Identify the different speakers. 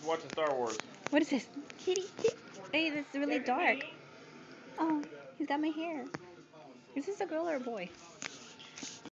Speaker 1: watching Star Wars.
Speaker 2: What is this? Kitty. Hey, this is really dark. Oh, he's got my hair. Is this a girl or a boy?